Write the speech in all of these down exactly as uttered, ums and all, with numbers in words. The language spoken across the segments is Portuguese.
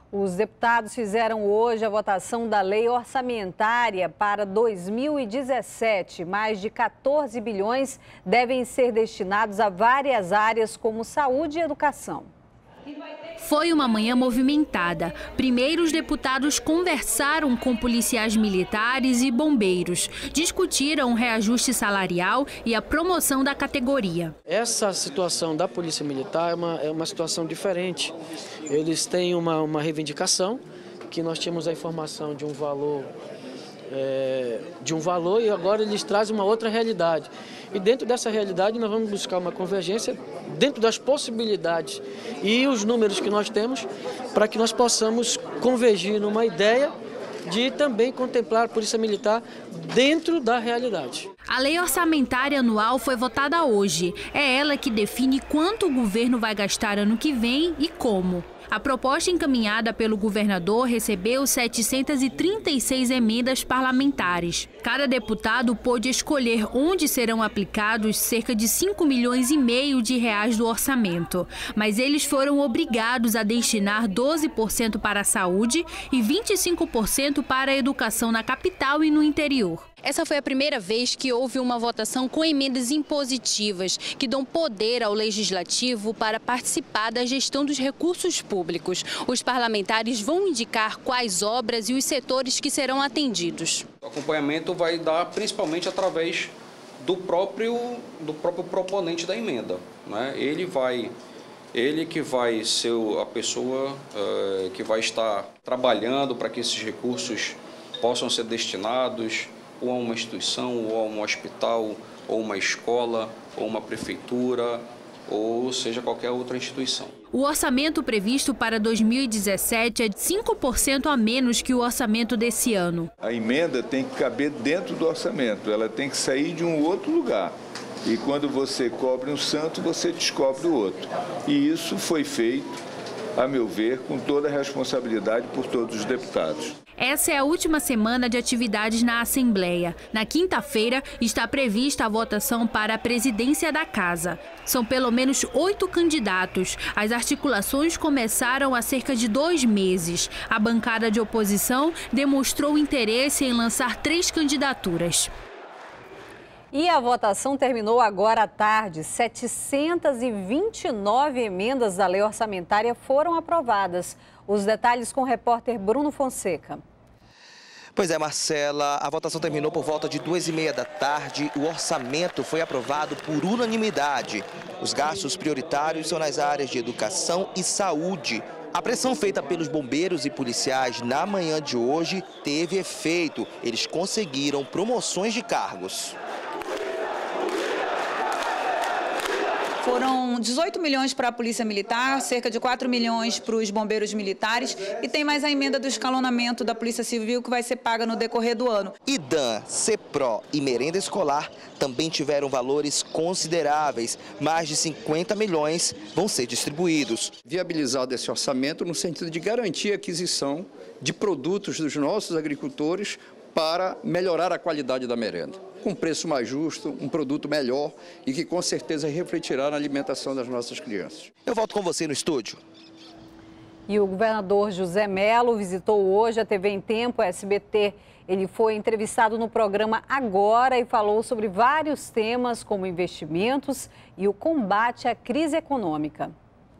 Os deputados fizeram hoje a votação da lei orçamentária para dois mil e dezessete. Mais de quatorze bilhões devem ser destinados a várias áreas como saúde e educação. Foi uma manhã movimentada. Primeiro, os deputados conversaram com policiais militares e bombeiros. Discutiram o reajuste salarial e a promoção da categoria. Essa situação da Polícia Militar é uma, é uma situação diferente. Eles têm uma, uma reivindicação, que nós tínhamos a informação de um valor, é, de um valor e agora eles trazem uma outra realidade. E dentro dessa realidade nós vamos buscar uma convergência dentro das possibilidades e os números que nós temos para que nós possamos convergir numa ideia de também contemplar a Polícia Militar dentro da realidade. A lei orçamentária anual foi votada hoje. É ela que define quanto o governo vai gastar ano que vem e como. A proposta encaminhada pelo governador recebeu setecentas e trinta e seis emendas parlamentares. Cada deputado pôde escolher onde serão aplicados cerca de cinco milhões e meio de reais do orçamento. Mas eles foram obrigados a destinar doze por cento para a saúde e vinte e cinco por cento para a educação na capital e no interior. Essa foi a primeira vez que houve uma votação com emendas impositivas, que dão poder ao Legislativo para participar da gestão dos recursos públicos. Os parlamentares vão indicar quais obras e os setores que serão atendidos. O acompanhamento vai dar principalmente através do próprio, do próprio proponente da emenda, né? Ele vai... Ele que vai ser a pessoa uh, que vai estar trabalhando para que esses recursos possam ser destinados ou a uma instituição, ou a um hospital, ou uma escola, ou uma prefeitura, ou seja, qualquer outra instituição. O orçamento previsto para dois mil e dezessete é de cinco por cento a menos que o orçamento desse ano. A emenda tem que caber dentro do orçamento, ela tem que sair de um outro lugar. E quando você cobre um santo, você descobre o outro. E isso foi feito, a meu ver, com toda a responsabilidade por todos os deputados. Essa é a última semana de atividades na Assembleia. Na quinta-feira está prevista a votação para a presidência da Casa. São pelo menos oito candidatos. As articulações começaram há cerca de dois meses. A bancada de oposição demonstrou interesse em lançar três candidaturas. E a votação terminou agora à tarde. setecentas e vinte e nove emendas da lei orçamentária foram aprovadas. Os detalhes com o repórter Bruno Fonseca. Pois é, Marcela, a votação terminou por volta de duas e meia da tarde. O orçamento foi aprovado por unanimidade. Os gastos prioritários são nas áreas de educação e saúde. A pressão feita pelos bombeiros e policiais na manhã de hoje teve efeito. Eles conseguiram promoções de cargos. Foram dezoito milhões para a Polícia Militar, cerca de quatro milhões para os bombeiros militares e tem mais a emenda do escalonamento da Polícia Civil que vai ser paga no decorrer do ano. IDAM, CEPRO e merenda escolar também tiveram valores consideráveis. Mais de cinquenta milhões vão ser distribuídos. Viabilizado esse orçamento no sentido de garantir a aquisição de produtos dos nossos agricultores para melhorar a qualidade da merenda, com preço mais justo, um produto melhor e que com certeza refletirá na alimentação das nossas crianças. Eu volto com você no estúdio. E o governador José Mello visitou hoje a T V em Tempo, S B T. Ele foi entrevistado no programa Agora e falou sobre vários temas como investimentos e o combate à crise econômica.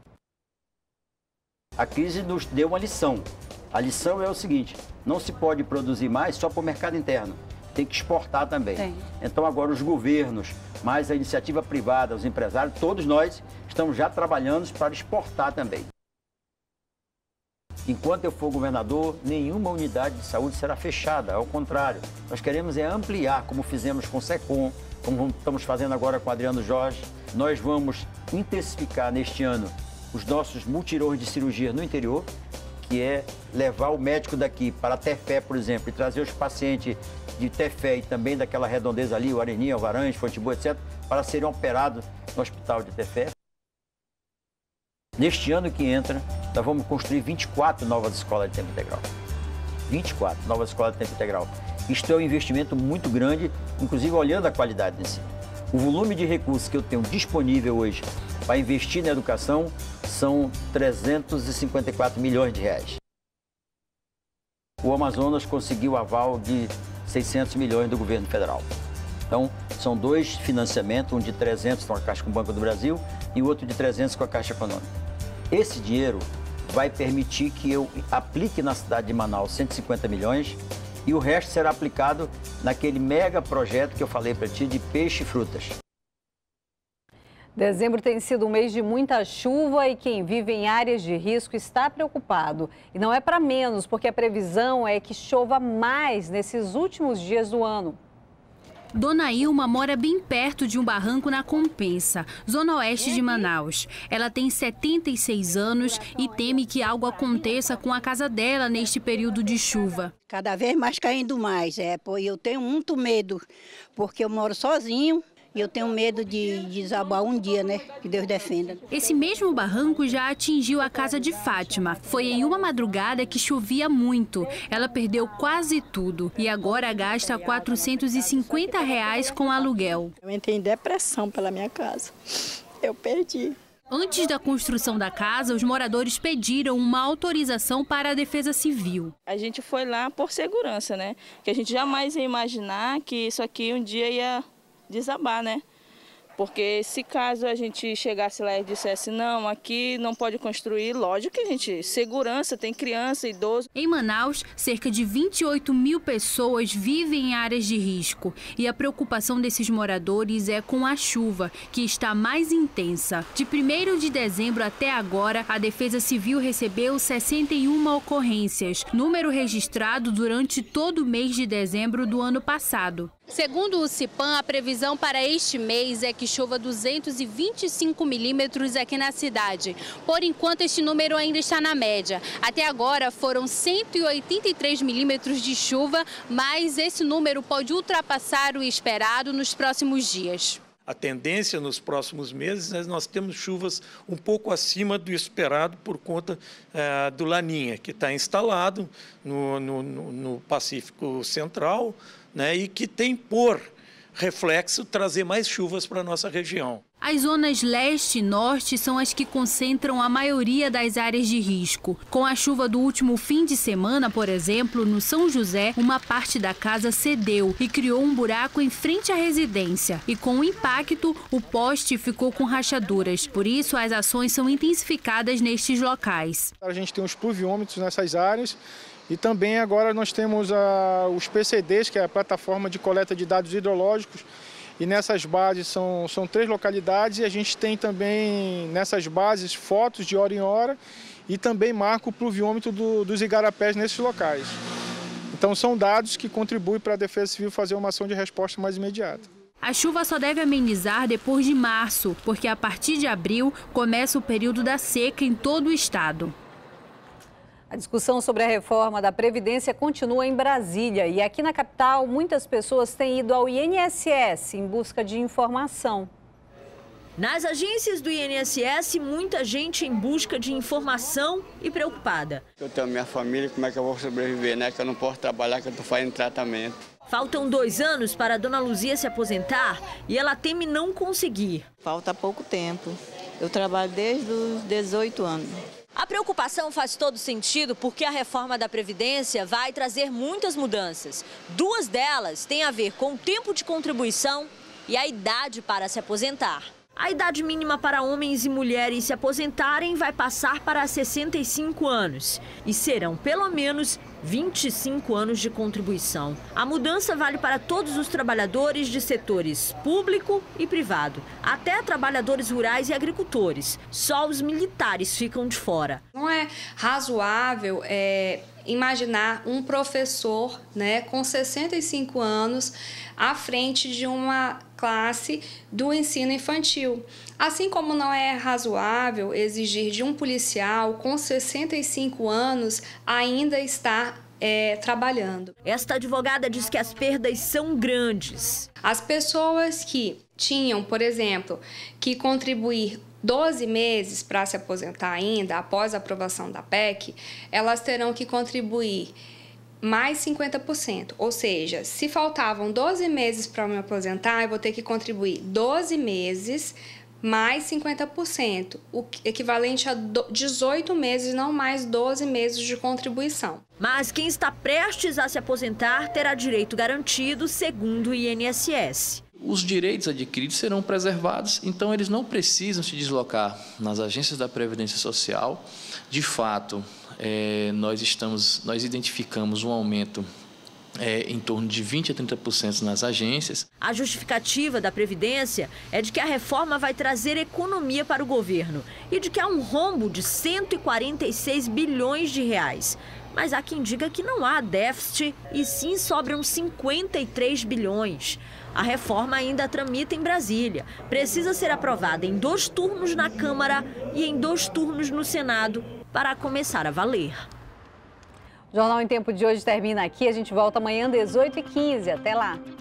A crise nos deu uma lição. A lição é o seguinte: não se pode produzir mais só para o mercado interno, tem que exportar também. Sim. Então agora os governos, mais a iniciativa privada, os empresários, todos nós estamos já trabalhando para exportar também. Enquanto eu for governador, nenhuma unidade de saúde será fechada, ao contrário. Nós queremos é ampliar, como fizemos com o SECOM, como estamos fazendo agora com o Adriano Jorge. Nós vamos intensificar neste ano os nossos multirões de cirurgia no interior, que é levar o médico daqui para a Tefé, por exemplo, e trazer os pacientes de Tefé e também daquela redondeza ali, o Areninha, o Varange, Fonteboa, etcétera, para serem operados no hospital de Tefé. Neste ano que entra, nós vamos construir vinte e quatro novas escolas de tempo integral. vinte e quatro novas escolas de tempo integral. Isto é um investimento muito grande, inclusive olhando a qualidade do ensino. O volume de recursos que eu tenho disponível hoje para investir na educação são trezentos e cinquenta e quatro milhões de reais. O Amazonas conseguiu o aval de seiscentos milhões do governo federal. Então, são dois financiamentos, um de trezentos com a Caixa com o Banco do Brasil e o outro de trezentos com a Caixa Econômica. Esse dinheiro vai permitir que eu aplique na cidade de Manaus cento e cinquenta milhões e o resto será aplicado naquele mega projeto que eu falei para ti de peixe e frutas. Dezembro tem sido um mês de muita chuva e quem vive em áreas de risco está preocupado. E não é para menos, porque a previsão é que chova mais nesses últimos dias do ano. Dona Ilma mora bem perto de um barranco na Compensa, zona oeste de Manaus. Ela tem setenta e seis anos e teme que algo aconteça com a casa dela neste período de chuva. Cada vez mais caindo mais, é, pô, eu tenho muito medo, porque eu moro sozinho. E eu tenho medo de desabar um dia, né? Que Deus defenda. Esse mesmo barranco já atingiu a casa de Fátima. Foi em uma madrugada que chovia muito. Ela perdeu quase tudo e agora gasta quatrocentos e cinquenta reais com aluguel. Eu entrei em depressão pela minha casa. Eu perdi. Antes da construção da casa, os moradores pediram uma autorização para a Defesa Civil. A gente foi lá por segurança, né? Que a gente jamais ia imaginar que isso aqui um dia ia desabar, né? Porque se caso a gente chegasse lá e dissesse não, aqui não pode construir, lógico que a gente, segurança, tem criança, idoso. Em Manaus, cerca de vinte e oito mil pessoas vivem em áreas de risco. E a preocupação desses moradores é com a chuva, que está mais intensa. De primeiro de dezembro até agora, a Defesa Civil recebeu sessenta e uma ocorrências, número registrado durante todo o mês de dezembro do ano passado. Segundo o CIPAM, a previsão para este mês é que chova duzentos e vinte e cinco milímetros aqui na cidade. Por enquanto, este número ainda está na média. Até agora foram cento e oitenta e três milímetros de chuva, mas esse número pode ultrapassar o esperado nos próximos dias. A tendência nos próximos meses, né, nós temos chuvas um pouco acima do esperado por conta eh, do Laninha, que está instalado no, no, no Pacífico Central, né, e que tem por reflexo trazer mais chuvas para a nossa região. As zonas leste e norte são as que concentram a maioria das áreas de risco. Com a chuva do último fim de semana, por exemplo, no São José, uma parte da casa cedeu e criou um buraco em frente à residência. E com o impacto, o poste ficou com rachaduras. Por isso, as ações são intensificadas nestes locais. A gente tem os pluviômetros nessas áreas. E também agora nós temos a, os P C Ds, que é a plataforma de coleta de dados hidrológicos, e nessas bases são, são três localidades e a gente tem também nessas bases fotos de hora em hora e também marca o pluviômetro do, dos igarapés nesses locais. Então são dados que contribuem para a Defesa Civil fazer uma ação de resposta mais imediata. A chuva só deve amenizar depois de março, porque a partir de abril começa o período da seca em todo o estado. A discussão sobre a reforma da Previdência continua em Brasília e aqui na capital muitas pessoas têm ido ao I N S S em busca de informação. Nas agências do I N S S, muita gente em busca de informação e preocupada. Eu tenho minha família, como é que eu vou sobreviver, né? Que eu não posso trabalhar, que eu estou fazendo tratamento. Faltam dois anos para a dona Luzia se aposentar e ela teme não conseguir. Falta pouco tempo. Eu trabalho desde os dezoito anos. A preocupação faz todo sentido porque a reforma da Previdência vai trazer muitas mudanças. Duas delas têm a ver com o tempo de contribuição e a idade para se aposentar. A idade mínima para homens e mulheres se aposentarem vai passar para sessenta e cinco anos e serão pelo menos vinte e cinco anos de contribuição. A mudança vale para todos os trabalhadores de setores público e privado, até trabalhadores rurais e agricultores. Só os militares ficam de fora. Não é razoável é, imaginar um professor, né, com sessenta e cinco anos à frente de uma classe do ensino infantil. Assim como não é razoável exigir de um policial com sessenta e cinco anos ainda estar é, trabalhando. Esta advogada diz que as perdas são grandes. As pessoas que tinham, por exemplo, que contribuir doze meses para se aposentar ainda, após a aprovação da P E C, elas terão que contribuir mais cinquenta por cento, ou seja, se faltavam doze meses para me aposentar, eu vou ter que contribuir doze meses mais cinquenta por cento, o equivalente a dezoito meses, não mais doze meses de contribuição. Mas quem está prestes a se aposentar terá direito garantido segundo o I N S S. Os direitos adquiridos serão preservados, então eles não precisam se deslocar nas agências da Previdência Social. De fato, é, nós, estamos, nós identificamos um aumento É, em torno de vinte a trinta por cento nas agências. A justificativa da Previdência é de que a reforma vai trazer economia para o governo e de que há um rombo de cento e quarenta e seis bilhões de reais. Mas há quem diga que não há déficit e sim sobram cinquenta e três bilhões. A reforma ainda tramita em Brasília. Precisa ser aprovada em dois turnos na Câmara e em dois turnos no Senado para começar a valer. O Jornal em Tempo de hoje termina aqui. A gente volta amanhã às dezoito e quinze. Até lá.